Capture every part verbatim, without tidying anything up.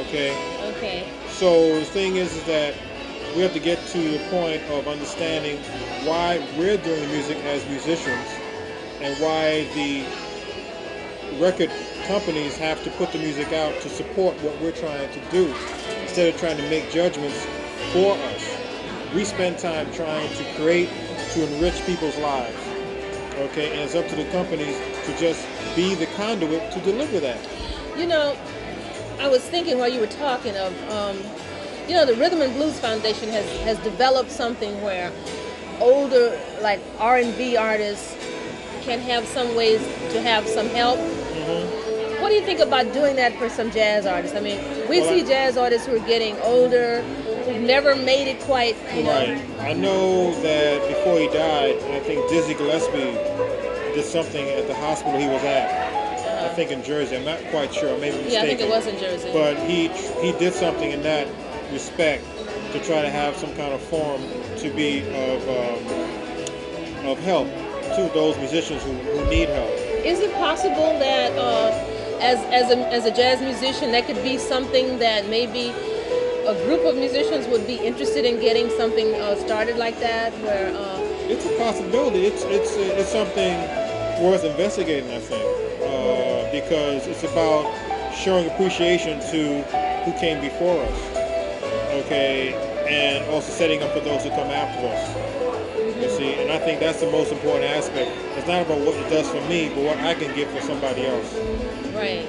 Okay. Okay. So the thing is, is that we have to get to the point of understanding why we're doing music as musicians and why the record companies have to put the music out to support what we're trying to do instead of trying to make judgments for us. We spend time trying to create, to enrich people's lives. Okay, and it's up to the companies to just be the conduit to deliver that. You know, I was thinking while you were talking of, um, you know, the Rhythm and Blues Foundation has, has developed something where older, like R and B artists can have some ways to have some help. Mm-hmm. What do you think about doing that for some jazz artists? I mean, we well, see I, jazz artists who are getting older, who've never made it quite, you know. Right. I know that before he died, I think Dizzy Gillespie did something at the hospital he was at. I think in Jersey. I'm not quite sure. I may be mistaken. Yeah, I think it was in Jersey. But he he did something in that respect to try to have some kind of forum to be of um, of help to those musicians who, who need help. Is it possible that uh, as as a as a jazz musician, that could be something that maybe a group of musicians would be interested in getting something uh, started like that? Where uh, it's a possibility. It's it's it's something worth investigating, I think. Uh, because it's about showing appreciation to who came before us, okay, and also setting up for those who come after us, you see, and I think that's the most important aspect. It's not about what it does for me, but what I can give for somebody else. Right.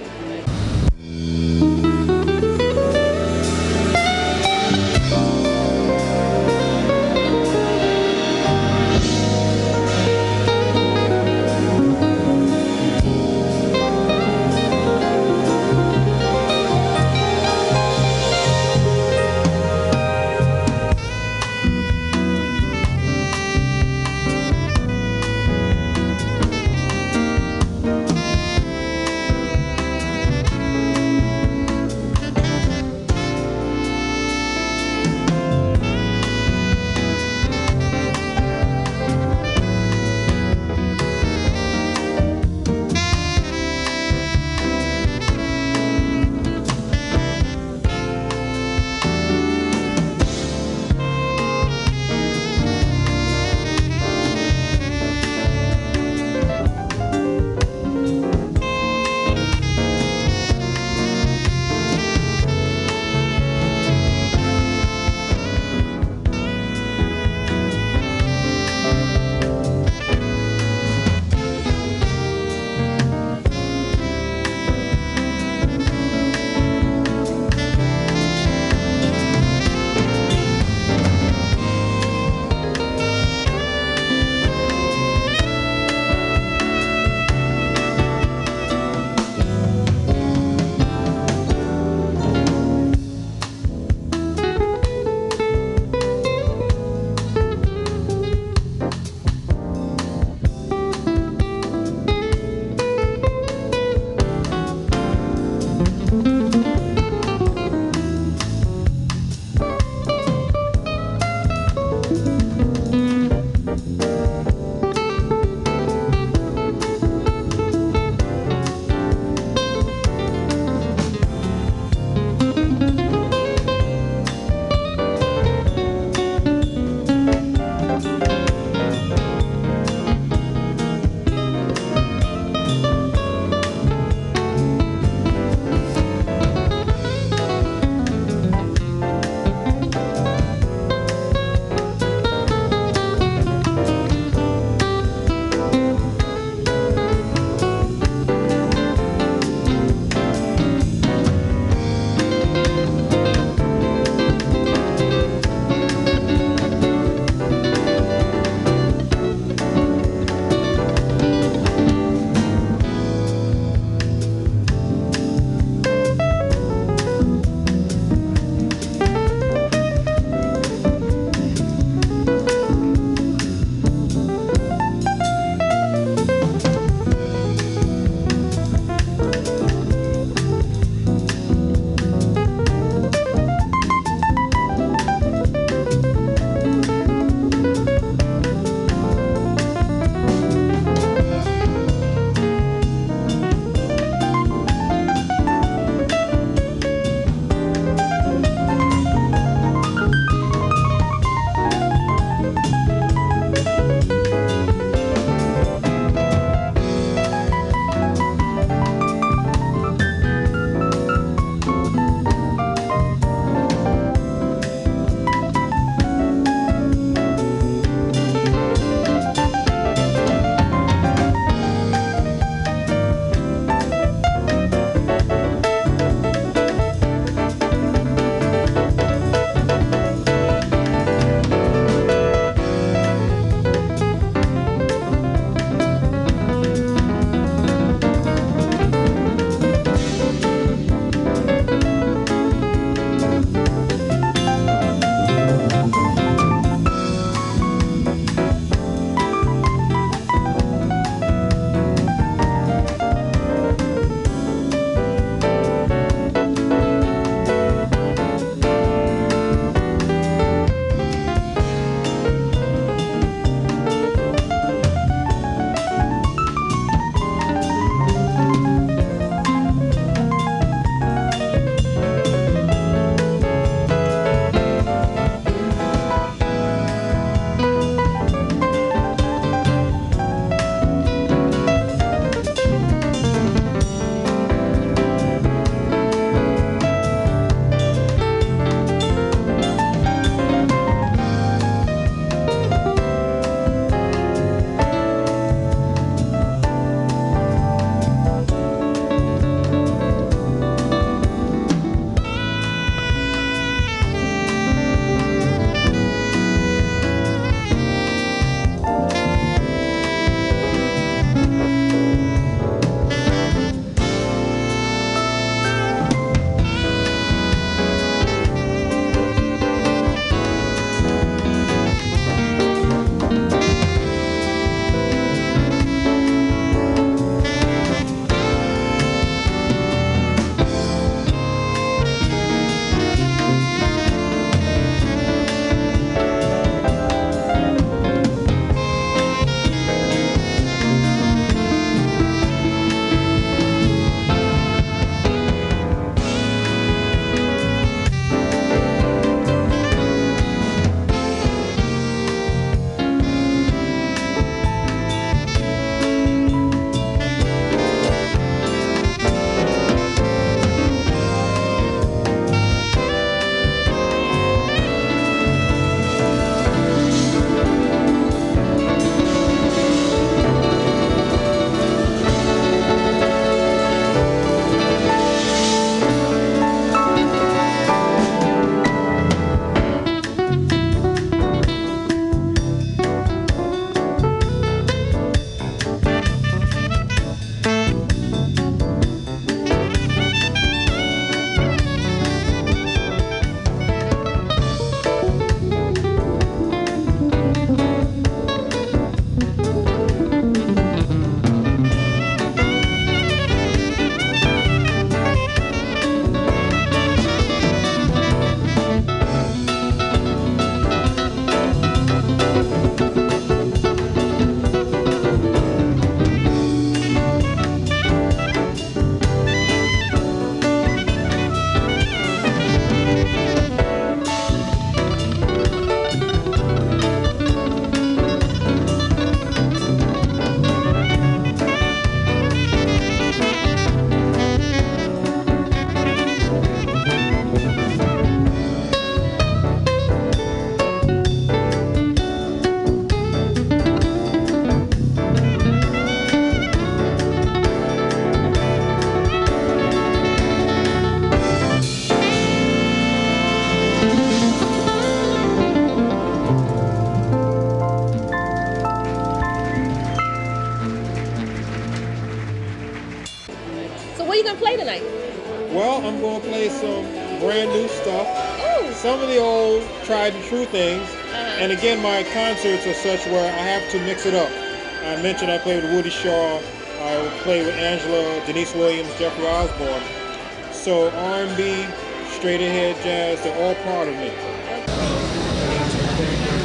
going to play some brand new stuff. Ooh. Some of the old tried and true things. Uh-huh. And again, my concerts are such where I have to mix it up. I mentioned I played with Woody Shaw. I played with Angela, Denise Williams, Jeffrey Osborne. So R and B, straight ahead jazz, they're all part of me. Okay.